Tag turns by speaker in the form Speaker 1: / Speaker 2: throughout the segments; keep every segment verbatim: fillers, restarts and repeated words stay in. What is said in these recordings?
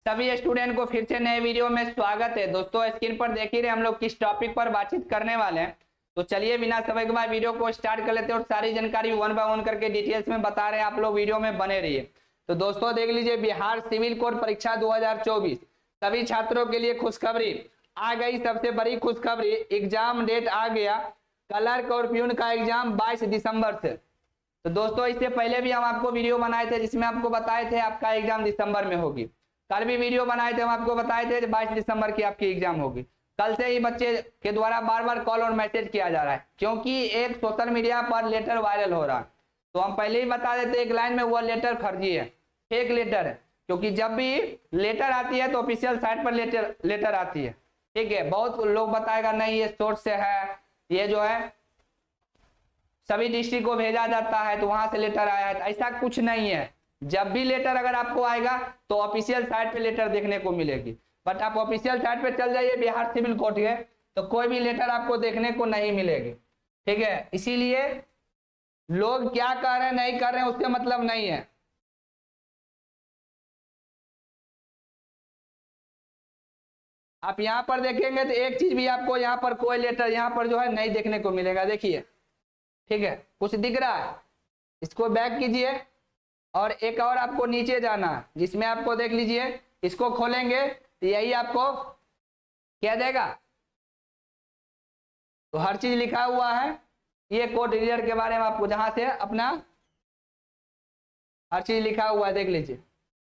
Speaker 1: सभी स्टूडेंट को फिर से नए वीडियो में स्वागत है। दोस्तों स्क्रीन पर देख ही रहे हम लोग किस टॉपिक पर बातचीत करने वाले हैं। तो चलिए बिना समय के बाद वीडियो को स्टार्ट कर लेते हैं और सारी जानकारी वन बाय वन करके डिटेल्स में बता रहे हैं, आप लोग वीडियो में बने रहिए। तो दोस्तों देख लीजिए, बिहार सिविल कोड परीक्षा दो हजार चौबीस सभी छात्रों के लिए खुशखबरी आ गई। सबसे बड़ी खुशखबरी, एग्जाम डेट आ गया। क्लर्क और प्यून का एग्जाम बाईस दिसंबर से। तो दोस्तों इससे पहले भी हम आपको वीडियो बनाए थे जिसमें आपको बताए थे आपका एग्जाम दिसंबर में होगी। कल भी वीडियो बनाए थे, हम आपको बताए थे बाईस दिसंबर की आपकी एग्जाम होगी। कल से ही बच्चे के द्वारा बार बार कॉल और मैसेज किया जा रहा है क्योंकि एक सोशल मीडिया पर लेटर वायरल हो रहा है। तो हम पहले ही बता देते एक लाइन में, वो लेटर फर्जी है, फेक लेटर है। क्योंकि जब भी लेटर आती है तो ऑफिशियल साइट पर लेटर लेटर आती है, ठीक है। बहुत लोग बताएगा नहीं ये सोर्स से है, ये जो है सभी डिस्ट्रिक्ट को भेजा जाता है तो वहां से लेटर आया है। ऐसा कुछ नहीं है। जब भी लेटर अगर आपको आएगा तो ऑफिशियल साइट पे लेटर देखने को मिलेगी। बट आप ऑफिशियल साइट पे चल जाइए बिहार सिविल कोड के, तो कोई भी लेटर आपको देखने को नहीं मिलेगी, ठीक है। इसीलिए लोग क्या कर रहे हैं नहीं कर रहे हैं उससे मतलब नहीं है। आप यहाँ पर देखेंगे तो एक चीज भी आपको यहाँ पर कोई लेटर यहाँ पर जो है नहीं देखने को मिलेगा। देखिए, ठीक है, कुछ दिख रहा है, इसको बैक कीजिए और एक और आपको नीचे जाना जिसमें आपको देख लीजिए, इसको खोलेंगे तो यही आपको क्या देगा, तो हर चीज लिखा हुआ है। ये कोड रीडर के बारे में आपको जहां से अपना हर चीज लिखा हुआ है, देख लीजिए।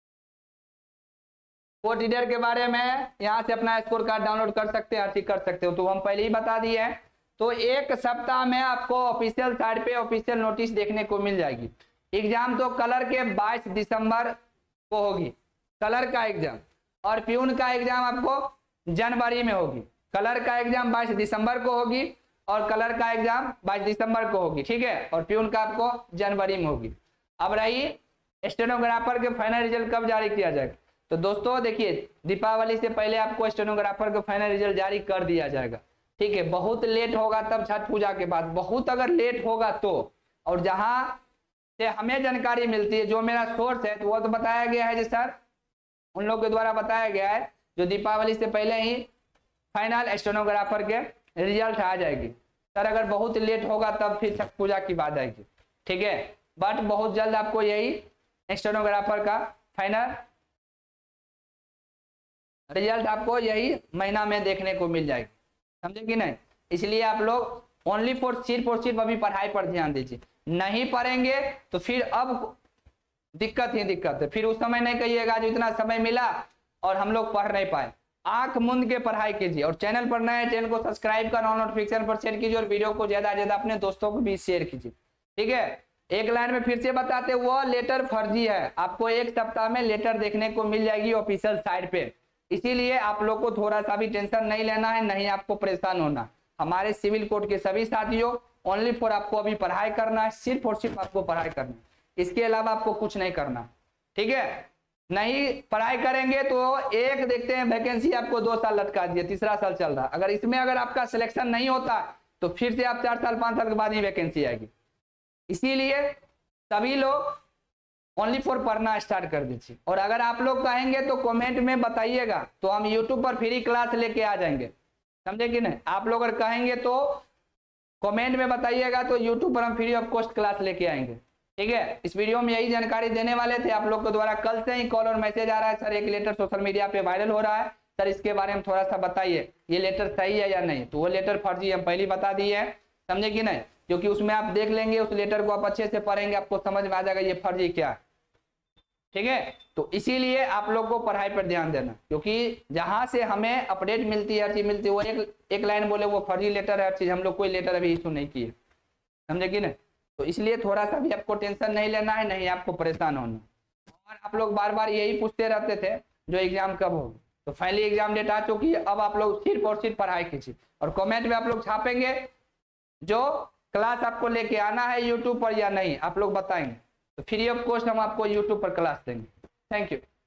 Speaker 1: कोड रीडर के बारे में यहाँ से अपना स्कोर कार्ड डाउनलोड कर सकते हैं, हर चीज कर सकते हो। तो हम पहले ही बता दिए हैं। तो एक सप्ताह में आपको ऑफिशियल साइट पे ऑफिशियल नोटिस देखने को मिल जाएगी। एग्जाम तो कलर के बाईस दिसंबर को होगी, कलर का एग्जाम, और प्यून का एग्जाम आपको जनवरी में होगी। कलर का एग्जाम बाईस दिसंबर को होगी और कलर का एग्जाम बाईस दिसंबर को होगी, ठीक है। और प्यून का आपको जनवरी में होगी। अब रही स्टेनोग्राफर के फाइनल रिजल्ट कब जारी किया जाएगा। तो दोस्तों देखिए, दीपावली से पहले आपको स्टेनोग्राफर का फाइनल रिजल्ट जारी कर दिया जाएगा, ठीक है। बहुत लेट होगा तब छठ पूजा के बाद, बहुत अगर लेट होगा तो। और जहां से हमें जानकारी मिलती है, जो मेरा सोर्स है, तो वो तो बताया गया है जी सर, उन लोग के द्वारा बताया गया है जो दीपावली से पहले ही फाइनल स्टेनोग्राफर के रिजल्ट आ जाएगी। सर अगर बहुत लेट होगा तब फिर छठ पूजा की बात आएगी, ठीक है। बट बहुत जल्द आपको यही स्टेनोग्राफर का फाइनल रिजल्ट आपको यही महीना में देखने को मिल जाएगी, समझे कि नहीं। इसलिए आप लोग ओनली फॉर सिर्फ और सिर्फ अभी पढ़ाई पर ध्यान दीजिए। नहीं पढ़ेंगे तो फिर अब दिक्कत ही दिक्कत है। फिर उस समय नहीं कहिएगा जो इतना समय मिला और हम लोग पढ़ नहीं पाए। आंख मूंद के पढ़ाई कीजिए। और चैनल पर नए, चैनल को सब्सक्राइब कर ऑन नोटिफिकेशन पर शेयर कीजिए और वीडियो को ज्यादा ज्यादा अपने दोस्तों को भी शेयर कीजिए, ठीक है। एक लाइन में फिर से बताते, वो लेटर फर्जी है। आपको एक सप्ताह में लेटर देखने को मिल जाएगी ऑफिशियल साइट पे। इसीलिए आप लोग को थोड़ा सा भी टेंशन नहीं लेना है, नहीं आपको परेशान होना। हमारे सिविल कोड के सभी साथियों, ओनली फॉर आपको अभी पढ़ाई करना है, सिर्फ और सिर्फ आपको पढ़ाई करना है, इसके अलावा आपको कुछ नहीं करना, ठीक है। नहीं पढ़ाई करेंगे तो एक देखते हैं वैकेंसी आपको दो साल लटका दिए, तीसरा साल चल रहा। अगर इसमें अगर आपका सिलेक्शन नहीं होता तो फिर से आप चार साल पांच साल के बाद ही वैकेंसी आएगी। इसीलिए सभी लोग ओनली फॉर पढ़ना स्टार्ट कर दीजिए। और अगर आप लोग कहेंगे तो कमेंट में बताइएगा, तो हम यूट्यूब पर फ्री क्लास लेके आ जाएंगे, समझे कि नहीं। आप लोग अगर कहेंगे तो कमेंट में बताइएगा, तो यूट्यूब पर हम फ्री ऑफ कॉस्ट क्लास लेके आएंगे, ठीक है। इस वीडियो में यही जानकारी देने वाले थे। आप लोग के द्वारा कल से ही कॉल और मैसेज आ रहा है, सर एक लेटर सोशल मीडिया पे वायरल हो रहा है, सर इसके बारे में थोड़ा सा बताइए, ये लेटर सही है या नहीं। तो वो लेटर फर्जी हम पहले बता दिए हैं, समझे कि नहीं। क्योंकि उसमें आप देख लेंगे, उस लेटर को आप अच्छे से पढ़ेंगे, आपको समझ में आ जाएगा ये फर्जी क्या है, ठीक है। तो इसीलिए आप लोग को पढ़ाई पर ध्यान देना, क्योंकि जहां से हमें अपडेट मिलती है, हर चीज मिलती है, वो एक एक लाइन बोले वो फर्जी लेटर है, हर चीज। हम लोग कोई लेटर अभी इशू नहीं किए, समझे कि नहीं। तो इसलिए थोड़ा सा भी आपको टेंशन नहीं लेना है, नहीं आपको परेशान होना। और आप लोग बार बार यही पूछते रहते थे जो एग्जाम कब होगी। तो फाइनली एग्जाम डेट आ चुकी है। अब आप लोग सिर्फ और सिर्फ पढ़ाई कीजिए और कमेंट में आप लोग छापेंगे जो क्लास आपको लेके आना है यूट्यूब पर या नहीं, आप लोग बताएंगे। तो फ्री ऑफ कॉस्ट हम आपको यूट्यूब पर क्लास देंगे। Thank you.